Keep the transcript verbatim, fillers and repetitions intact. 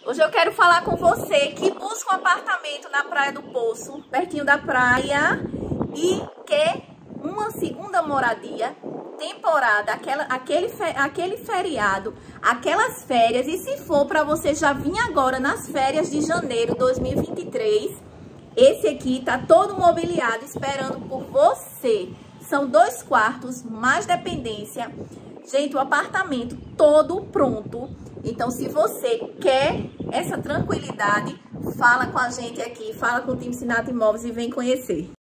Hoje eu quero falar com você que busca um apartamento na Praia do Poço, pertinho da praia, e quer uma segunda moradia, temporada, aquela, aquele, aquele feriado, aquelas férias. E se for para você já vir agora nas férias de janeiro de dois mil e vinte e três, esse aqui tá todo mobiliado esperando por você. São dois quartos, mais dependência. Gente, o apartamento todo pronto. Então, se você quer essa tranquilidade, fala com a gente aqui, fala com o time Sinato Imóveis e vem conhecer.